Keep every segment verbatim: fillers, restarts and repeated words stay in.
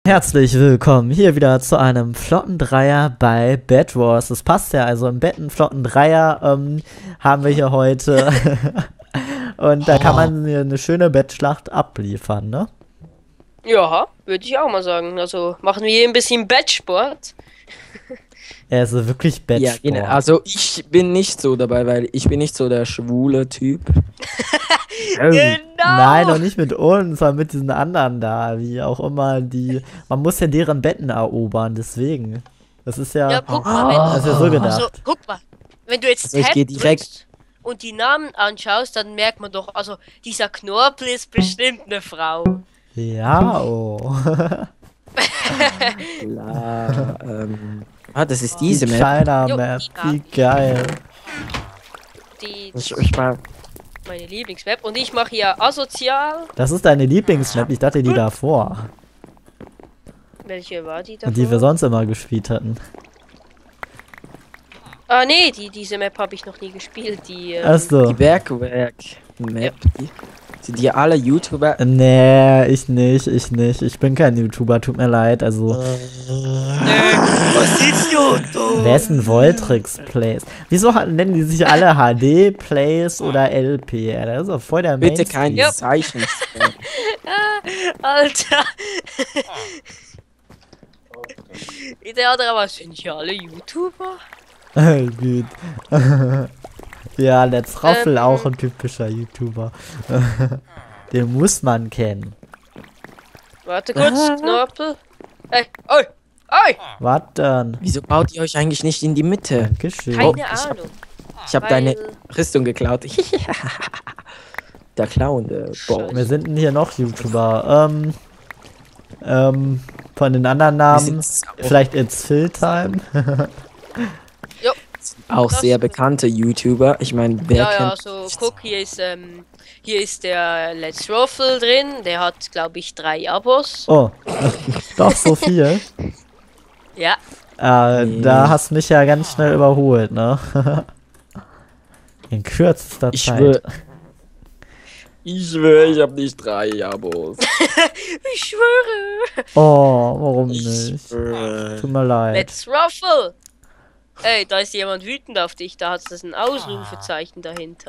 Herzlich willkommen hier wieder zu einem flotten Dreier bei Bed Wars. Das passt ja, also im Bett einen flotten Dreier ähm, haben wir hier heute. Und da kann man hier eine schöne Bettschlacht abliefern, ne? Ja, würde ich auch mal sagen. Also machen wir hier ein bisschen Bettsport. Also wirklich Bettsport. Ja, genau. Also ich bin nicht so dabei, weil ich bin nicht so der schwule Typ. Genau. Nein, noch nicht mit uns, sondern mit diesen anderen da, wie auch immer die. Man muss ja deren Betten erobern, deswegen. Das ist ja. Ja, guck mal, wenn, Das ist ja so gedacht. also, guck mal, wenn du jetzt Also ich Tab geh direkt- drückst und die Namen anschaust, dann merkt man doch, also dieser Knorpel ist bestimmt eine Frau. Ja, oh. Klar, ähm, ah, das ist diese Die Map. China Jo, Map, die wie geil. Die Ich, ich war, meine Lieblingsmap. Und ich mache hier asozial. Das ist deine Lieblingsmap, ich dachte die davor. Welche war die da? Und die wir sonst immer gespielt hatten. Ah nee, die, diese Map habe ich noch nie gespielt. Die, ähm, Achso. die Bergwerk-Map, die, sind die alle YouTuber? Nee, ich nicht, ich nicht. Ich bin kein YouTuber, tut mir leid. Also, was ist YouTube? wer ist ein Voltrix Plays? Wieso ha- nennen die sich alle H D Plays oder L P? Ja, das ist doch voll der Bitte Mainstream. kein Ja. Zeichen. Alter. Der andere, aber sind ja alle YouTuber? Gut. Ja, Let's Raffel Ähm. auch ein typischer YouTuber. Den muss man kennen. Warte kurz, Knorpel. Ey, oi, oi! Was denn? Wieso baut ihr euch eigentlich nicht in die Mitte? Dankeschön. Keine Oh, ich hab- Ahnung. Ich habe Weil- deine Rüstung geklaut. Der Clown, der Ball. Wir sind denn hier noch YouTuber? Ähm, ähm, von den anderen Namen, vielleicht It's Phil Time. Jo, Auch Das- sehr bekannte YouTuber. Ich meine, wer ja, ja, kennt also guck, hier ist, ähm, hier ist der Let's Ruffle drin. Der hat, glaube ich, drei Abos. Oh, doch so viel. Ja, Äh, Nee. Da hast mich ja ganz schnell überholt, ne? In kürzester Ich Zeit. schwöre. Ich schwöre, ich habe nicht drei Abos. ich schwöre. Oh, warum nicht? Tut mir leid. Let's Ruffle. Ey, da ist jemand wütend auf dich. Da hat es ein Ausrufezeichen dahinter.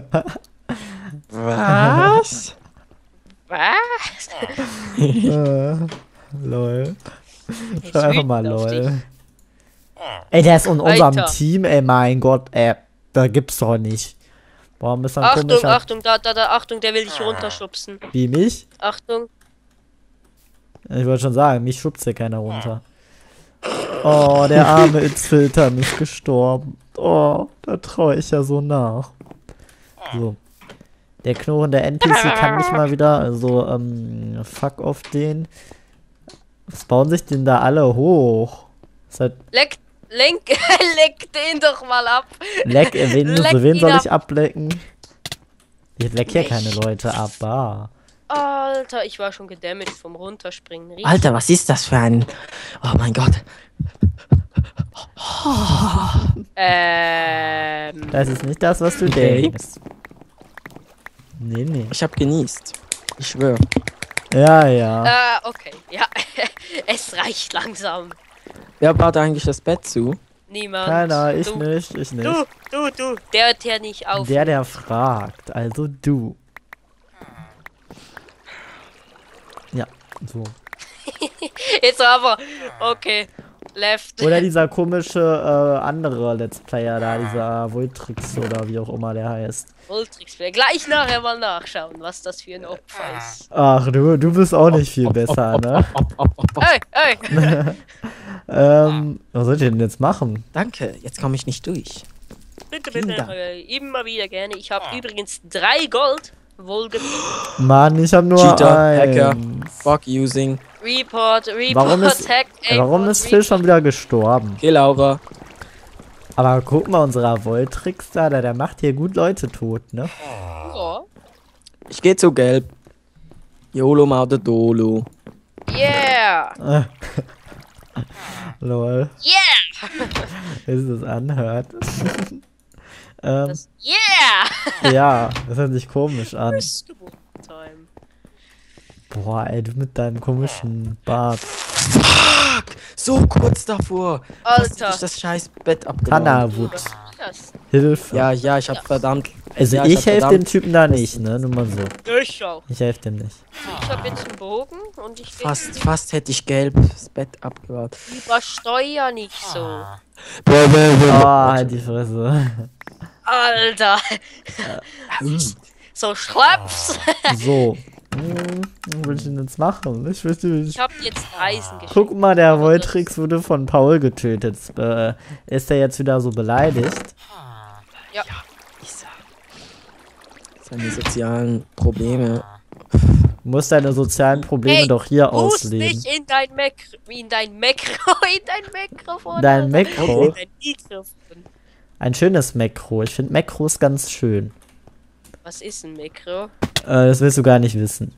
Was? Was? Äh, lol. Ist Schreib einfach mal wütend auf dich. lol. Ey, der ist in unserem Alter. Team, ey, mein Gott, ey. Da gibt's doch nicht. Warum ist er ein Achtung, komischer Achtung, da, da, da, Achtung, der will dich runterschubsen. wie mich? Achtung. Ich wollte schon sagen, mich schubst hier keiner runter. Oh, der arme It's-Filter ist gestorben. Oh, da traue ich ja so nach. So. Der knurrende N P C kann nicht mal wieder, also, ähm, fuck auf den. Was bauen sich denn da alle hoch? Ist halt Leck, lenk, leck den doch mal ab. leck, äh, wen, Leck so, wen ihn soll ab. ich ablecken? Ich leck hier keine Leute ab, ah. Alter, ich war schon gedamaged vom Runterspringen. Richtig. Alter, was ist das für ein... Oh mein Gott. Ähm. Das ist nicht das, was du Okay. denkst. Nee, nee. Ich hab genießt. Ich schwöre. Ja, ja. Äh, okay. Ja. Es reicht langsam. Wer baut eigentlich das Bett zu? Niemand. Keiner, ich du, nicht, ich nicht. Du, du, du. Der hört ja nicht auf. Der, der fragt, also du. Ja, so. Jetzt aber. Okay. Left. Oder dieser komische äh, andere Let's Player da, dieser Voltrix oder wie auch immer der heißt. Ultrix. Gleich nachher mal nachschauen, was das für ein Opfer ist. Ach, du, du bist auch nicht viel besser, ne? Ey, ey. Ähm, was soll ich denn jetzt machen? Danke, jetzt komme ich nicht durch. Bitte, Vielen bitte. Dank. Äh, immer wieder gerne. Ich habe übrigens drei Gold. Wohlgemerkt. Mann, ich hab nur Cheater, Hacker, eins. fuck using. Report, Report, Warum ist, Hack, äh, warum Report, ist Phil schon wieder gestorben? Okay, Laura. Aber guck mal, unserer Voltrix da, der, der macht hier gut Leute tot, ne? Ja. Ich geh zu gelb. YOLO Maude Dolo. Yeah! Lol, Yeah! wie es das anhört. ähm, Das, yeah! ja, das hört sich komisch an. Time. Boah, ey, du mit deinem komischen Bart. Fuck! So kurz davor. Fast hätte Alter. ich das scheiß Bett abgebaut. Hannawut. Das. Hilfe. Ja, ja, ich hab Ja. verdammt. Also ja, ich hab helfe dem verdammt Typen da nicht, ne? Nur mal so. Ich auch. Ich helfe dem nicht. Ich habe jetzt einen Bogen und ich will Fast, fast hätte ich gelb das Bett abgebaut. übersteuer nicht so. Oh, halt die Fresse. Alter. So schleppst. So. Hm, was will ich denn jetzt machen? Ich will nicht. Ich hab jetzt Eisen geschickt. Guck mal, der Aber Voltrix wurde von Paul getötet. Äh, ist er jetzt wieder so beleidigt? Ja. Seine sozialen Probleme. Du musst deine sozialen Probleme Hey, doch hier Muss ausleben. nicht in dein Mac in dein Makro, in dein Mikrofon. Dein Alter. Makro? In dein Mikrofon. Ein schönes Makro. Ich finde Makros ganz schön. Was ist ein Makro? Äh, das willst du gar nicht wissen.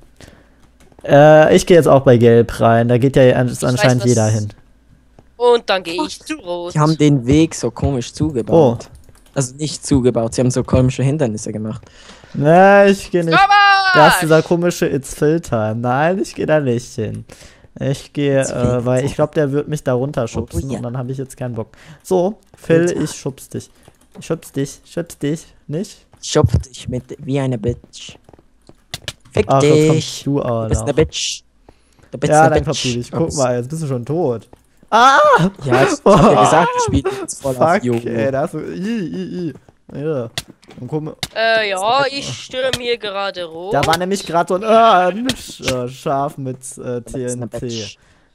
Äh, ich gehe jetzt auch bei Gelb rein. Da geht ja an- weiß, anscheinend was- jeder hin. Und dann gehe ich zu Rot. Die haben den Weg so komisch zugebaut. Oh. Also nicht zugebaut, sie haben so komische Hindernisse gemacht. Na, ich gehe nicht. Aber! Da ist dieser komische It's Filter. Nein, ich gehe da nicht hin. Ich gehe, It's äh, Filter. weil ich glaube, der wird mich da runterschubsen Oh, ja. und dann habe ich jetzt keinen Bock. So, Phil, Filter. ich schubs dich. Ich schubs dich, schubs dich, nicht? Schopf dich mit wie eine Bitch. Fick Ach, jetzt dich. kommst du, Du bist eine Alter. Bitch. Du bist Ja, eine dann Bitch. verpiel dich. Guck Ups. mal, jetzt bist du schon tot. Ah! Ja, ich, ich hab ja gesagt, ich spiele jetzt voll auf Fuck, YOLO. ey, da hast du. I, I, I. Ja. Und guck mal, Äh, ja, ich stürme hier gerade Rot. da war nämlich gerade so ein, äh, ein Sch- äh, Schaf mit äh, Du bist eine T N T. Bitch.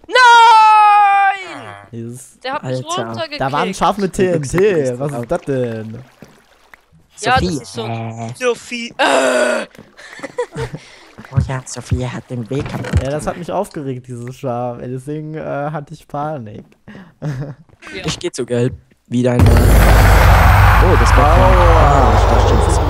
Nein! Dieses, Der hat mich Alter. runtergekickt. da war ein Schaf mit T N T. Was ist das denn? Ja, das Sophie. ist so- Äh, So viel. Äh, oh ja, Sophie hat den Weg kaputt. Ja, das hat mich aufgeregt, dieses Schaf. Ey, deswegen äh, hatte ich Panik. Ich geh zu gelb. Wieder einmal. Oh, das war Aua. ich dachte schon,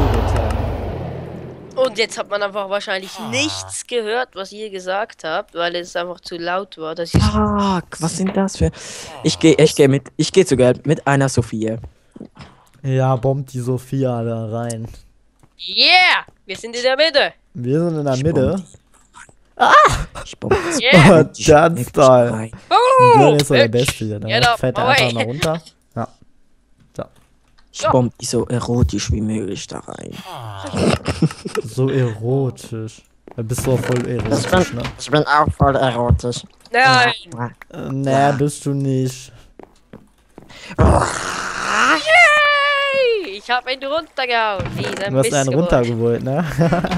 Und jetzt hat man einfach wahrscheinlich nichts gehört, was ihr gesagt habt, weil es einfach zu laut war. Dass ich Fuck, was sind das für. Ich geh, ich geh mit. Ich geh zu gelb mit einer Sophie. Ja, bombt die Sophia da rein. Yeah! Wir sind in der Mitte. Wir sind in der Ich Mitte. Ich bombe das Yeah! Bitch Ganz mit toll. rein. Björn ist so der Bitch. Beste hier, ne? Get up, Fällt er away. einfach mal runter. Ja. Ich bombe die so erotisch wie möglich da rein. So erotisch. Da bist du auch voll erotisch, ne? Ich bin auch voll erotisch. Nein! Äh, nee, bist du nicht. Yay! Ich hab ihn runtergehauen. Dieser Du hast einen Mistgeburt. runtergeholt, ne?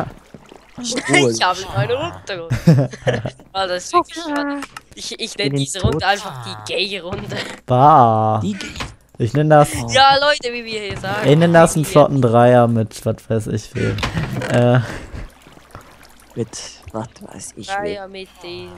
Ich habe ihn einen runtergeholt. Ah, das ist wirklich hart. Ich, ich nenne bin diese tot. Runde einfach die Gay-Runde. Bah. Die geht. Ich nenne das. Ja, Leute, wie wir hier sagen. Ich nenne das einen Wie wir- flotten Dreier mit, was weiß ich viel. Äh, Mit, was weiß ich. Ja, Will. ja, mit dem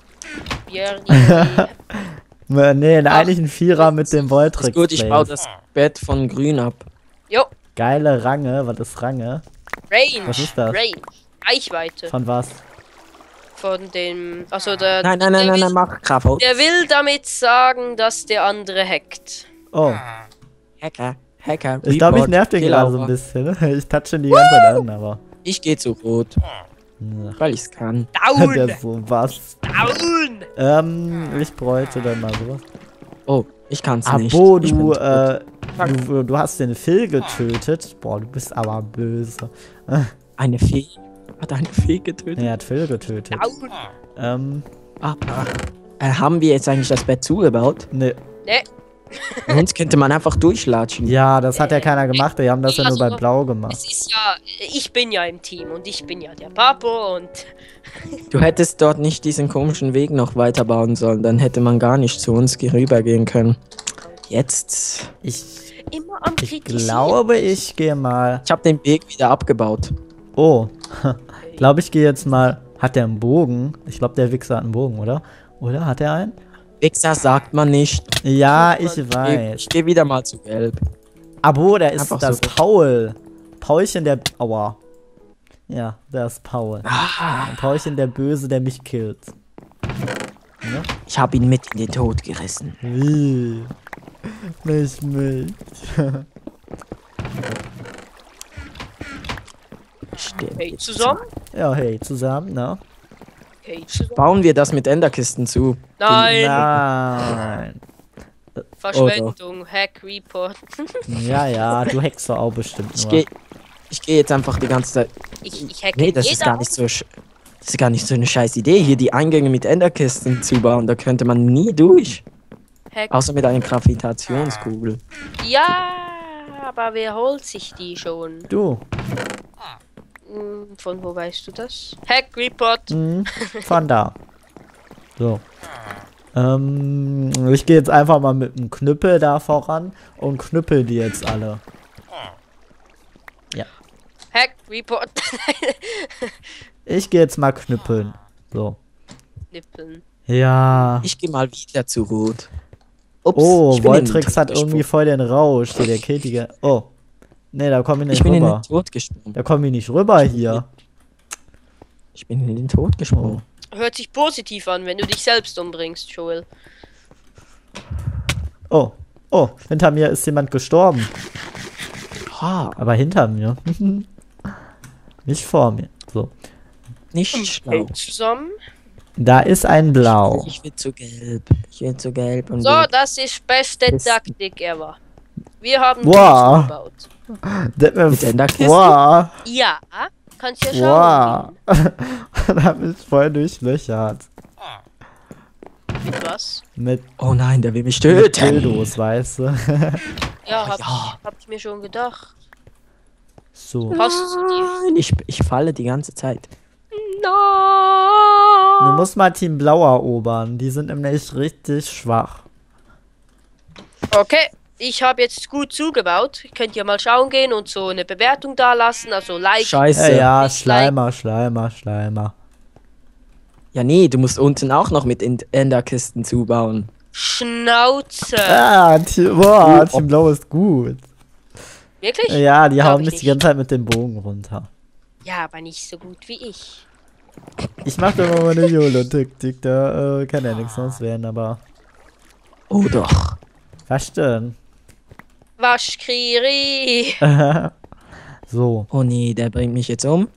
Björn. äh, nee, eigentlich ein Vierer mit dem Ist Voltrix. gut, ich baue das Bett von grün ab. Jo, Geile Range, was ist Range? Range. Was ist das? Range. Reichweite. Von was? Von dem. Also der. Nein, nein, nein, der nein, will, nein, mach Kraft. Der will damit sagen, dass der andere hackt. Oh, Hacker, Hacker. ich glaube, ich Report, nerv den Kill gerade so ein over. bisschen. Ich touch ihn die ganze Zeit an, aber. Ich gehe zu rot, Ach, weil ich's kann. Down! der so was. Down! Ähm, ich bräuchte dann mal sowas. Oh, ich kann's nicht. Abo, Ich bin du, tot. äh, du, du hast den Phil getötet. Boah, du bist aber böse. Eine Fee. Hat eine Fee getötet? Er hat Phil getötet. Down! Ähm, Ah, ah. Äh, haben wir jetzt eigentlich das Bett zugebaut? Ne, ne. Sonst könnte man einfach durchlatschen. Ja, das hat ja keiner gemacht. Die haben das ja nur bei Also, Blau gemacht. es ist ja. Ich bin ja im Team und ich bin ja der Papo und. Du hättest dort nicht diesen komischen Weg noch weiterbauen sollen. Dann hätte man gar nicht zu uns rübergehen können. Jetzt. Ich, Immer am ich Kritisieren. glaube, ich gehe mal. Ich habe den Weg wieder abgebaut. Oh, ich glaube, ich gehe jetzt mal. Hat der einen Bogen? Ich glaube, der Wichser hat einen Bogen, oder? Oder hat er einen? Wichser sagt man nicht. Ja, ich Ich, weiß. ich gehe wieder mal zu gelb. Abo, der ist Einfach das so. Paul. Paulchen der. Aua. Ja, der ist Paul. Ah, Paulchen der Böse, der mich killt. Ne? ich habe ihn mit in den Tod gerissen. Wie? Nicht mich. Stimmt. Hey, jetzt zusammen? Ja, hey, zusammen, ne? Okay. zusammen. Bauen wir das mit Enderkisten zu. Nein. Nein. Verschwendung. Hack Report. Ja, ja, du hackst doch auch bestimmt Ich nur. gehe ich geh jetzt einfach die ganze Zeit. Ich, ich hacke Nee, das ist jeder gar nicht so. sch- Das ist gar nicht so eine scheiß Idee, hier die Eingänge mit Enderkisten zu bauen. Da könnte man nie durch. Hack. Außer mit einer Gravitationskugel. Ja, aber wer holt sich die schon? Du. Hm, Von wo weißt du das? Hack Report. Mhm. Von da. So. Ähm, ich gehe jetzt einfach mal mit dem Knüppel da voran und knüppel die jetzt alle. Hack Report. Ich gehe jetzt mal knüppeln. So. Nippeln. Ja. Ich gehe mal wieder zu Rot. Ups, Oh, ich bin in den Voltrix Tod hat irgendwie gesprungen. voll den Rausch. Der killt die. ge- Oh. Nee, da komme ich nicht Ich bin in den rüber. Tod gesprungen. Da komme ich nicht rüber hier. Ich bin in den Tod gesprungen. Hört sich positiv an, wenn du dich selbst umbringst, Joel. Oh. Oh, hinter mir ist jemand gestorben. Ha, Aber hinter mir. Nicht vor mir. So. nicht schlau. Zusammen. Da ist ein Blau. Ich will zu gelb. Ich will zu gelb und So, rot. das ist beste Ist- Taktik ever. Wir haben Wow. gebaut. Mit Enderkisten? Wow. Ja, kannst ja schauen. Wow. Da hab ich voll durchlöchert. Mit was? Mit, Oh nein, der will mich mit töten. Dildos, weißt du. Ja, hab, ja. Ich, hab ich mir schon gedacht. So. Passt zu dir. Nein, ich, ich falle die ganze Zeit. Du No. musst mal Team Blau erobern. Die sind nämlich richtig schwach. Okay, ich habe jetzt gut zugebaut. Könnt ihr mal schauen gehen und so eine Bewertung da lassen. Also like. Scheiße. Ja, ja, Dislike. Schleimer, Schleimer, Schleimer. Ja, nee, du musst unten auch noch mit End- Enderkisten zubauen. Schnauze. Ah, Team, boah, Oh. Team Blau ist gut. Wirklich? Ja, die Glaub hauen ich mich die nicht. ganze Zeit mit dem Bogen runter. Ja, aber nicht so gut wie ich. Ich mach da immer meine YOLO-Taktik, da äh, kann ja nichts sonst werden, aber. Oh doch. Was denn? Waschkiri. So, Oh nee, der bringt mich jetzt um.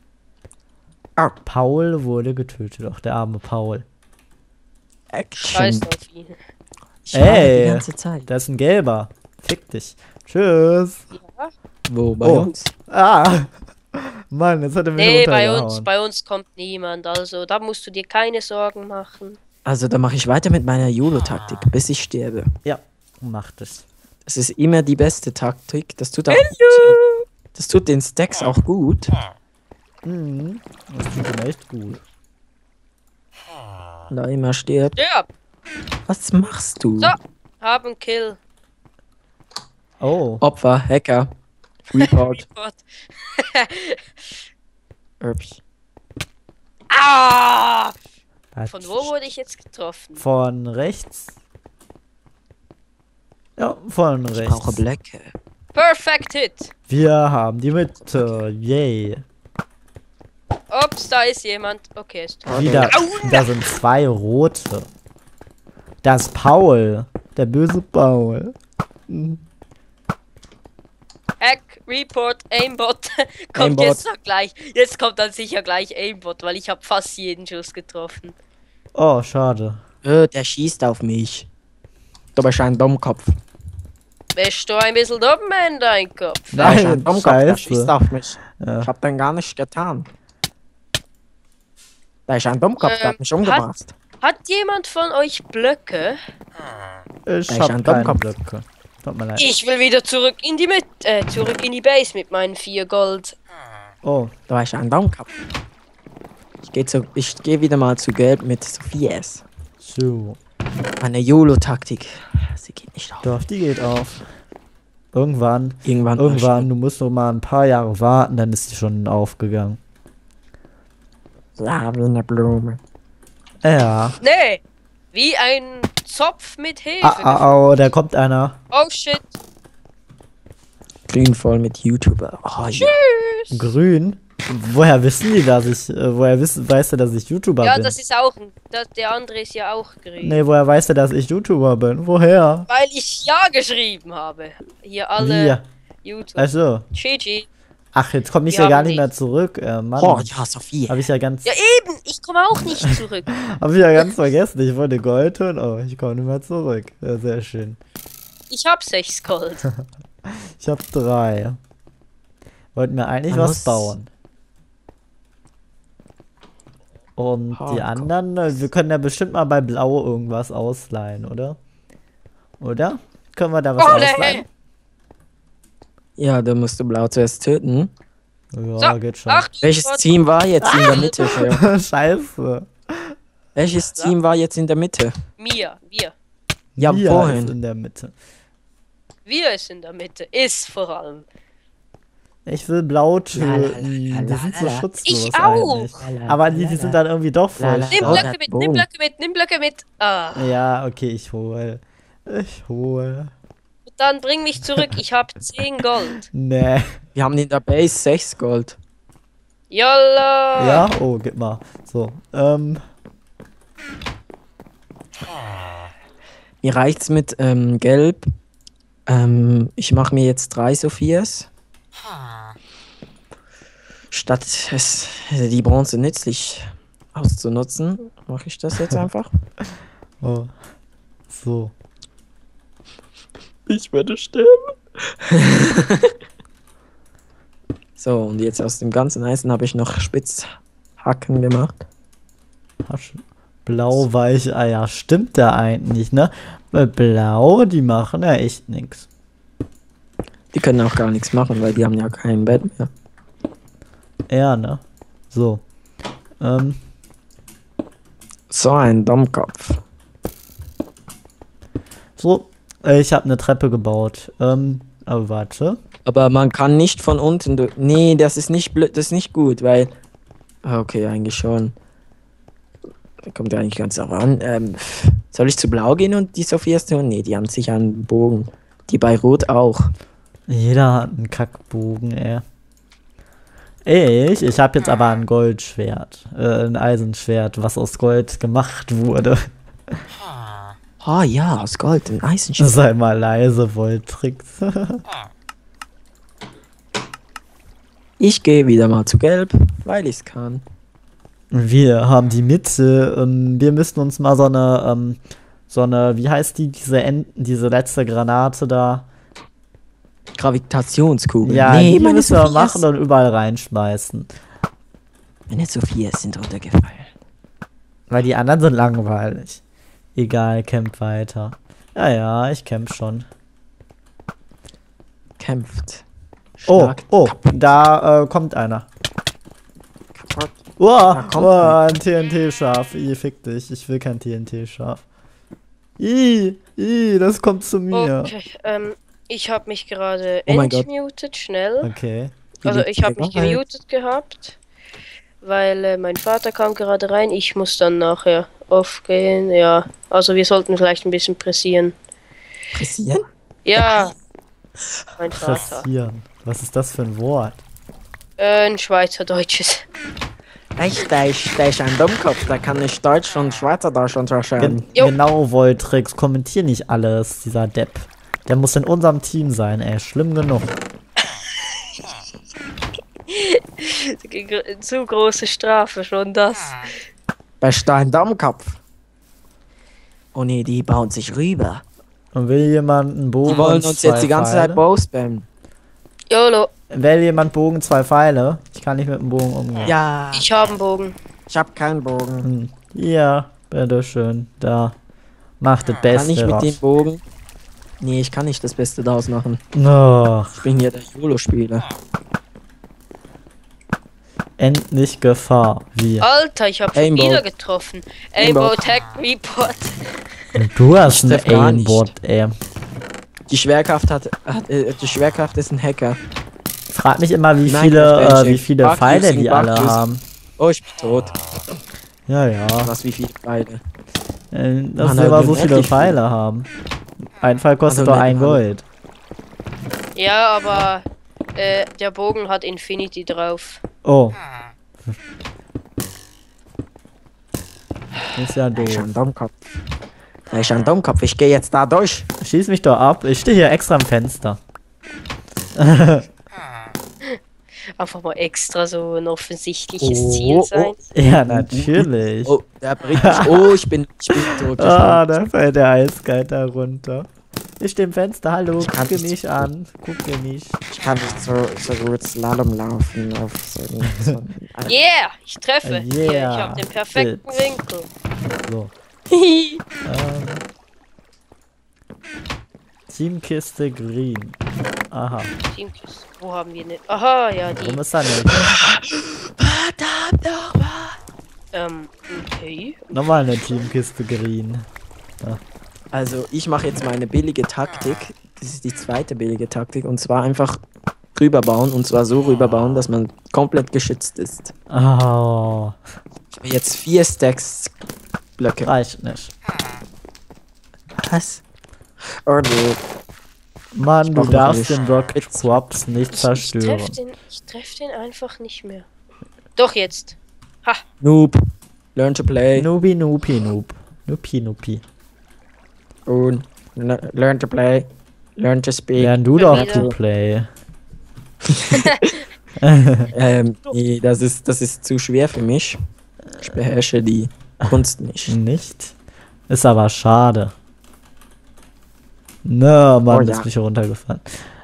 Paul wurde getötet, auch der arme Paul. Action. Scheiß auf ihn. Ich falle Ey. die ganze Zeit. Da ist ein gelber. Fick dich. Tschüss. Ja. Wo, bei Oh. uns? Ah. Mann, jetzt hat er mich Nee, bei uns, runtergehauen. bei uns kommt niemand. Also da musst du dir keine Sorgen machen. Also, da mache ich weiter mit meiner YOLO-Taktik, bis ich sterbe. Ja, macht es. Das ist immer die beste Taktik. Das tut auch, das tut den Stacks auch gut. Mhm. Das tut ihm echt gut. Da immer stirbt. Ja, Was machst du? so. Haben Kill. Oh. Opfer, Hacker, Report. Gott. Ups. Ah! Hat Von wo wurde ich jetzt getroffen? Von rechts. Ja, von Ich rechts. brauche Blöcke. Perfect Hit. Wir haben die Mitte. Yay. Ups, da ist jemand. Okay, ist tot. Wieder. Au! Da sind zwei rote. Das ist Paul. Der böse Paul. Mhm. Hack, Report, Aimbot. kommt Aimbot. jetzt noch gleich. Jetzt kommt dann sicher gleich Aimbot, weil ich habe fast jeden Schuss getroffen. Oh, schade. Äh, der schießt auf mich. Du bist ein Dummkopf. Bist du ein bisschen dumm in dein Kopf? Der ist ein Nein, Dummkopf, der schießt scheiße. auf mich. Ja. Ich hab den gar nicht getan. Der ist ein Dummkopf, der hat Ähm, mich umgebracht. Hat jemand von euch Blöcke? Ich Der ist hab ein keine Dummkopf. Blöcke. Tut mir leid. Ich will wieder zurück in die Mitte, äh, zurück in die Base mit meinen vier Gold. Oh, Du bist ein Dummkopf. Ich geh, zu, ich geh wieder mal zu Gelb mit Sophies. so. Meine YOLO-Taktik. Sie geht nicht auf. Doch, die geht auf. Irgendwann, Irgendwann. irgendwann, du musst noch mal ein paar Jahre warten, dann ist sie schon aufgegangen. Ja, wie eine Blume. Ja. Nee, wie ein Zopf mit Hefe. Ah, ah, oh, da kommt einer. Oh shit. Grün voll mit YouTuber. Oh, ja. Tschüss. Grün. Woher wissen die, dass ich, äh, woher wissen, weißt du, dass ich YouTuber Ja, bin? das ist auch ein. Das, der andere ist ja auch grün. Nee, woher weißt du, dass ich YouTuber bin? Woher? Weil ich ja geschrieben habe. Hier alle Wie? YouTube. Also, G G. Ach, jetzt komme ich Wir ja gar haben nicht die- mehr zurück. Äh, Mann. Oh ja, Sophie. Habe ich ja ganz, Ja, eben, ich komme auch nicht zurück. hab ich ja ganz vergessen. Ich wollte Gold holen. Oh, ich komme nicht mehr zurück. Ja, sehr schön. Ich hab sechs Gold. Ich habe drei. Wollten wir eigentlich Man was muss- bauen. Und Oh die Gott. anderen, äh, wir können ja bestimmt mal bei Blau irgendwas ausleihen, oder? Oder? Können wir da was Oh, ausleihen? nee. Ja, da musst du Blau zuerst töten. Ja, So, geht schon. Achtung, Welches Gott. Team war jetzt in der Mitte? Theo? Scheiße. Welches Team war jetzt in der Mitte? Mir, wir. Ja, Mia vorhin. ist in der Mitte. Wir ist in der Mitte. Ist vor allem. Ich will Blau La, la, la, töten. la, Die sind so la. schutzlos Ich auch. eigentlich. Aber die, die sind dann irgendwie doch La, voll la, Nimm Oh, stark. Blöcke der mit, Bogen. nimm Blöcke mit, nimm Blöcke mit. Ah. Ja, okay, ich hol. Ich hol. Und dann bring mich zurück. Ich hab zehn Gold. Nee. Wir haben in der Base sechs Gold. Yalla. Ja? Oh, gib mal. So. Ähm. Mir reicht's mit ähm, Gelb. Ähm, ich mache mir jetzt drei Sophias. Statt es, die Bronze nützlich auszunutzen, mache ich das jetzt einfach. Oh. So. Ich werde sterben. So, und jetzt aus dem ganzen Eisen habe ich noch Spitzhacken gemacht. Hasch- Blau Weicheier. Stimmt da eigentlich, ne? Weil Blau, die machen ja echt nix. Die können auch gar nichts machen, weil die haben ja kein Bett mehr. Ja, ne? So. Ähm. So ein Dummkopf. So. Äh, ich habe eine Treppe gebaut. Ähm. Aber warte. Aber man kann nicht von unten durch. Nee, das ist nicht blöd, das ist nicht gut, weil. Ah, okay, eigentlich schon. Da kommt ja eigentlich ganz darauf an. Ähm, soll ich zu Blau gehen und die Sophias tun? Nee, die haben sich einen Bogen. Die bei Rot auch. Jeder hat einen Kackbogen, ey. Ich, ich habe jetzt aber ein Goldschwert. Äh, ein Eisenschwert, was aus Gold gemacht wurde. Ah ja, aus Gold, ein Eisenschwert. Sei mal leise, Voltrix. Ich gehe wieder mal zu Gelb, weil ich es kann. Wir haben die Mitte. Ähm, wir müssen uns mal so eine, ähm, so eine, wie heißt die, diese Enten, diese letzte Granate da. Gravitationskugel. Ja, nee, die meine müssen wir Sophias, machen und überall reinschmeißen. meine Sophias sind runtergefallen. Weil die anderen sind langweilig. Egal, camp weiter. Ja, ja, ich camp schon. Kämpft. Oh, Schlagt oh, da äh, kommt einer. kaputt. Wow, kommt wow, ein T N T-Schaf. I, fick dich. Ich will kein T N T-Schaf. I, I, das kommt zu mir. Okay, ähm, ich habe mich gerade Oh mein Gott. entmutet, schnell. Okay. Also Die ich habe mich Träger halt. gemutet gehabt, weil äh, mein Vater kam gerade rein. Ich muss dann nachher aufgehen. Ja, also wir sollten vielleicht ein bisschen pressieren. Pressieren? Ja, mein Vater. Pressieren. Was ist das für ein Wort? Äh, ein Schweizerdeutsches. Echt, der ist, der ist ein Dummkopf, der kann nicht Deutsch und Schweizerdeutsch unterscheiden. Gen Jo. genau, Voltrix. Kommentier nicht alles, dieser Depp. Der muss in unserem Team sein, ey. Schlimm genug. Zu große Strafe, schon das. Bester ein Dummkopf. Oh nee, die bauen sich rüber. Und will jemand einen Bogen Die wollen und uns zwei jetzt die ganze Pfeile? Zeit Bow spammen. YOLO, Will jemand Bogen, zwei Pfeile? Ich kann nicht mit dem Bogen umgehen. Ja, ich habe einen Bogen. ich hab keinen Bogen. Hm. Ja, bitteschön. Da. Mach das Kann Beste ich mit raus. dem Bogen? Nee, ich kann nicht das Beste daraus machen. Ach, Ich bin hier der YOLO-Spieler. endlich Gefahr. Wie? Alter, ich habe schon Aimbot. wieder getroffen. Aimbot. Aimbot, Tech, Report. Du hast Ich ein treff gar nicht. Aimbot, ey. Die Schwerkraft hat, hat äh, die Schwerkraft ist ein Hacker. Frag mich immer, wie Nein, viele, Captain äh, wie Jack. viele Bug Pfeile using die bug alle using. haben. Oh, ich bin tot. Ja, ja. Was, wie viele Pfeile? Äh, dass Mann, sie aber immer die so haben viele wirklich Pfeile haben. Ein Pfeil kostet Also doch ein nicht alle. Gold. Ja, aber äh, der Bogen hat Infinity drauf. Oh. Ist ja Der ist doof. ein Dummkopf. Der ist ein Dummkopf. Ich gehe jetzt da durch. Schieß mich doch ab. Ich stehe hier extra am Fenster. einfach mal extra so ein offensichtliches Oh, Ziel oh. sein. Ja, natürlich. Oh, der bringt mich. Oh, ich bin, ich bin tot. Ich Ah, bin, da fällt der Eiskalt da runter. Ich stehe im Fenster, hallo, Ich kann gucke nicht- mich an, gucke mich. ich kann nicht so, so gut Slalom laufen auf so, so ein- Yeah, ich treffe. Ah, Hier, ich yeah, habe den perfekten bitch. Winkel. So. Ähm. Teamkiste Green. Aha, Teamkiss. Wo haben wir ne? Aha, ja, die. warum ist da nicht? Verdammt nochmal! Ähm, okay. Nochmal eine Teamkiste Green. Also, ich mache jetzt meine billige Taktik. Das ist die zweite billige Taktik. Und zwar einfach rüberbauen. Und zwar so rüberbauen, dass man komplett geschützt ist. Oh, Ich habe jetzt vier Stacks Blöcke. reicht nicht. Was? Oh nee. Mann, du mach darfst nicht. den Rocket Crops nicht Ich, ich zerstören. treffe den, ich treff den einfach nicht mehr. Doch jetzt. Ha, Noob. Learn to play. Nubi, Nubi, Noob. Nupi, Nupi. Und le- learn to play. Learn to speak. Lern du Schon doch wieder. to play. Ähm, nee, das ist, das ist zu schwer für mich. Ich beherrsche die Kunst nicht. Nicht? Ist aber schade. Na, Mann, Oh ist ja. mich runtergefallen.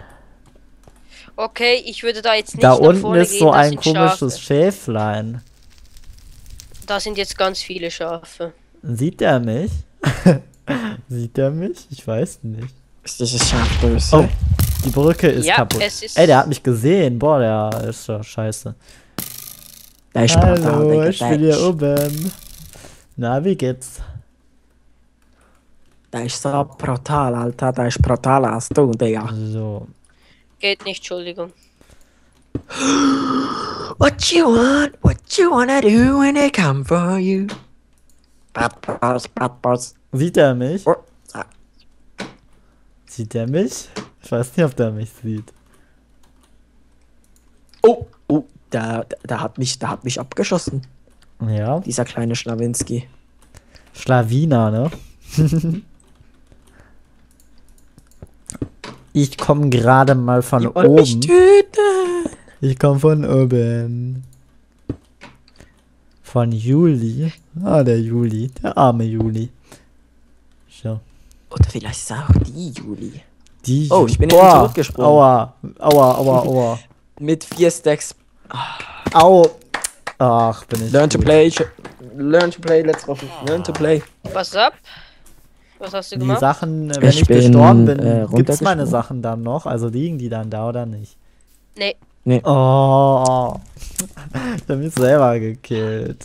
okay, ich würde da jetzt nicht Da nach unten vorne ist gehen, so das ein sind komisches Schafe. Schäflein. Da sind jetzt ganz viele Schafe. Sieht der mich? Sieht der mich? Ich weiß nicht. Ist dieses Schaf böse? Oh, die Brücke ist Ja, kaputt. es ist- Ey, der hat mich gesehen. Boah, der ist doch scheiße. Der ist brutal, Hallo, Digga, ich der bin hier ist- oben. Na, wie geht's? Der ist so brutal, Alter. Der ist brutaler als du, Digga. So. Geht nicht, Entschuldigung. What you want? What you wanna do when they come for you? Bad boss, bad boss. Sieht er mich? Oh, ah, Sieht er mich? Ich weiß nicht, ob der mich sieht. oh, oh, der, der, der hat mich, der hat mich abgeschossen. Ja. Dieser kleine Schlawinski. Schlawiner, ne? Ich komme gerade mal von Die wollen mich oben. töten. Ich komme von oben. Von Juli. Ah, der Juli. Der arme Juli. So. Oder vielleicht ist er auch die Juli. Die Oh, Ju- ich bin in den Boah, zurückgesprungen. Aua. Aua, aua, aua. Mit vier Stacks. Au. Ach, bin ich. Learn to gut. play. sch- Learn to play, let's rocken. Learn to play. Was ab? Was hast du Die gemacht? Sachen, äh, wenn ich, Ich bin, gestorben bin, äh, gibt's meine runtergesprungen. Sachen dann noch? Also liegen die dann da oder nicht? Nee. Oh. Ich hab mich selber gekillt.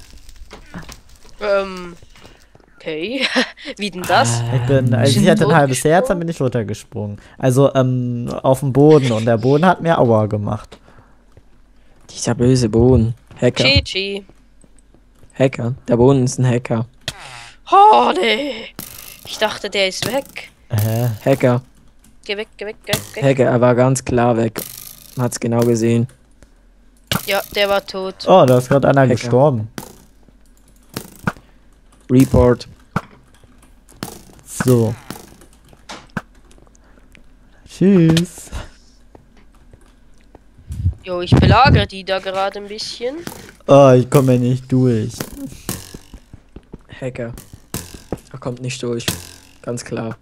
Ähm. Okay. Wie denn das? Ich bin, als ich Sind hatte ein halbes hochgesprungen? Herz, dann bin ich runtergesprungen. Also, ähm, auf dem Boden und der Boden hat mir Aua gemacht. Dieser böse Boden. Hacker. G G. Hacker. Der Boden ist ein Hacker. Oh, nee. Ich dachte, der ist weg. Hä? Geh Hacker. weg, geh weg, geh weg, geh weg. Hacker, er war ganz klar weg. Man hat's genau gesehen. Ja, der war tot. Oh, da ist gerade einer Hacker. gestorben. Report. So. Tschüss. Jo, ich belagere die da gerade ein bisschen. Oh, ich komme nicht durch. Hacker. Er kommt nicht durch. Ganz klar.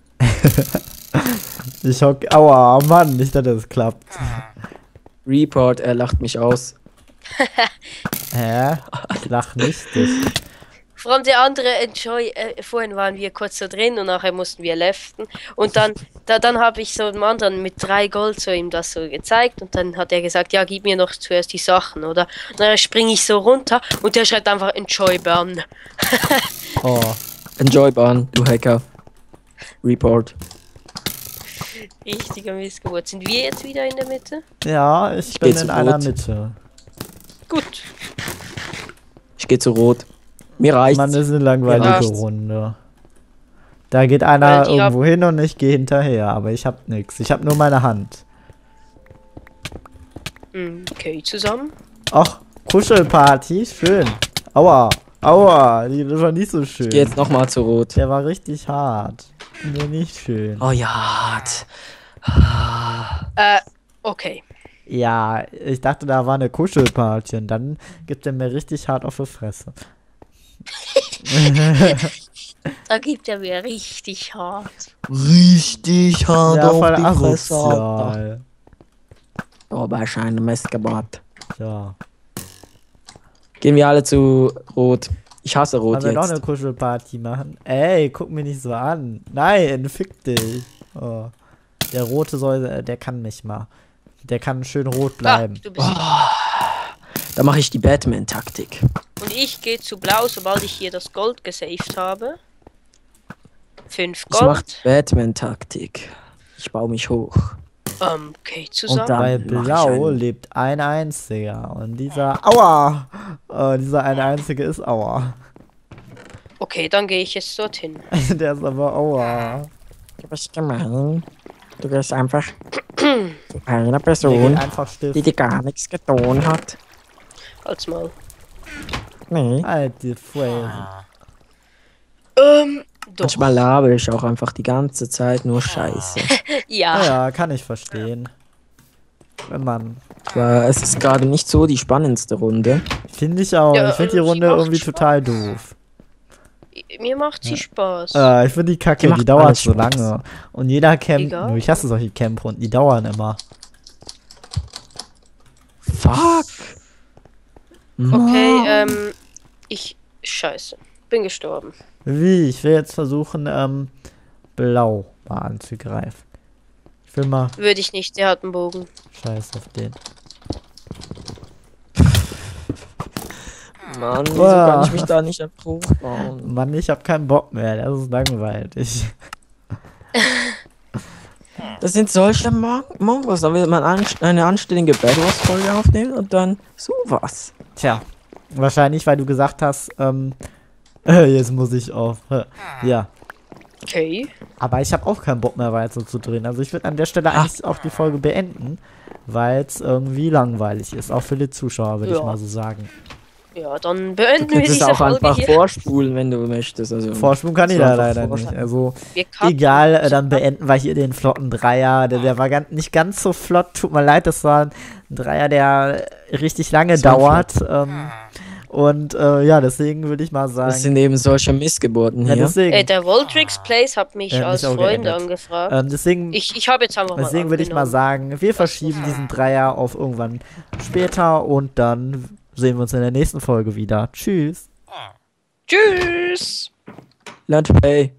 Ich hock. Aua, Mann, nicht, dass das klappt. Report, er lacht mich aus. Hä? Ich lach nicht dich. Vor allem der andere Enjoy, äh, vorhin waren wir kurz so drin und nachher mussten wir leften. Und dann, da, dann habe ich so dem anderen mit drei Gold so ihm das so gezeigt und dann hat er gesagt, ja, gib mir noch zuerst die Sachen, oder? Und dann springe ich so runter und der schreibt einfach Enjoy Burn. Oh. Enjoy Bahn, du Hacker. Report. Richtiger Missgeburt. Sind wir jetzt wieder in der Mitte? Ja, ich, Ich bin geh in zu einer Rot. Mitte. Gut. Ich gehe zu Rot. Mir reicht's. Mann, das ist eine langweilige Ja. Runde. Da geht einer Weil die irgendwo hin und ich gehe hinterher, aber ich hab nix. Ich hab nur meine Hand. Hm, Okay, zusammen. Ach, Kuschelparty, schön. Aua, aua, die das war nicht so schön. Ich gehe jetzt nochmal zu Rot. Der war richtig hart. Nee, nicht schön. Oh ja. Äh, okay. Ja, ich dachte, da war eine Kuschelparty und dann gibt er mir richtig hart auf die Fresse. Da gibt er mir richtig hart. Richtig hart Ja, auf voll die Fresse. Alter. asozial. Oh, bei einem Messgebot. Ja. Gehen wir alle zu Rot. Ich hasse Rot Wollen wir noch jetzt. eine Kuschelparty machen? Ey, guck mich nicht so an. Nein, fick dich. Oh. Der Rote soll, äh, der kann nicht mal. Der kann schön rot Ah, bleiben. du bist Da mache ich die Batman-Taktik. Und ich gehe zu Blau, sobald ich hier das Gold gesaved habe. Fünf Ich mache Gold. die Batman-Taktik. Ich baue mich hoch. Ähm, okay, zusammen. dann- Bei mach ich Blau einen. lebt ein einziger. Und dieser. Aua! Oh, dieser eine einzige ist Aua. Okay, dann gehe ich jetzt dorthin. Der ist aber Aua. Du bist gemein. Du bist einfach zu einer Der Person, geht einfach still. die dir gar nichts getan hat. Halt's mal. Nee. Halt die Fresse. Ähm, doch. Manchmal labe ich auch einfach die ganze Zeit nur Scheiße. Ja. Ja, kann ich verstehen. Wenn man. Aber es ist gerade nicht so die spannendste Runde. Finde ich auch. Ja, ich finde die äh, sie Runde macht irgendwie Spaß. total doof. Mir macht sie Spaß. Äh, ich finde die Kacke, Die die, macht dauert alles so Spaß. lange. Und jeder campt. Egal. Nur ich hasse solche Camprunden, die dauern immer. Fuck. Okay, ähm, ich. Scheiße. Bin gestorben. Wie? Ich will jetzt versuchen, ähm, Blau mal anzugreifen. Ich will mal. Würde ich nicht, der hat einen Bogen. Scheiß auf den. Mann, wieso Wow. kann ich mich da nicht einfach hochbauen? Mann, ich hab keinen Bock mehr. Das ist langweilig. Das sind solche Mon Mongos. Da will man an eine anständige Bad Wars Folge aufnehmen und dann sowas. Tja. Wahrscheinlich, weil du gesagt hast, ähm, äh, jetzt muss ich auf. Äh, ja. Okay. Aber ich habe auch keinen Bock mehr weiter zu drehen. Also ich würde an der Stelle Ah. eigentlich auch die Folge beenden, weil es irgendwie langweilig ist. Auch für die Zuschauer, würde ich Ja. mal so sagen. Ja, dann Du beenden wir könntest diese auch Folge einfach hier. vorspulen, wenn du möchtest. Also Vorsprung kann ich so da einfach leider vorspulen. nicht. Also Wir cutten. egal, äh, dann beenden wir hier den flotten Dreier. Der, der war ganz, nicht ganz so flott. Tut mir leid, das war ein Dreier, der richtig lange Das war dauert. Ähm, und äh, ja, deswegen würde ich mal sagen. Das sind eben solche Missgeburten ja, hier. deswegen, Ey, der Voltrix Plays hat mich Er hat als mich auch Freund geaddet. angefragt. ähm, deswegen Ich, ich habe jetzt einfach mal Deswegen würde ich mal angenommen. sagen, wir verschieben diesen Dreier auf irgendwann später und dann sehen wir uns in der nächsten Folge wieder. Tschüss. Tschüss! Lunch Pay.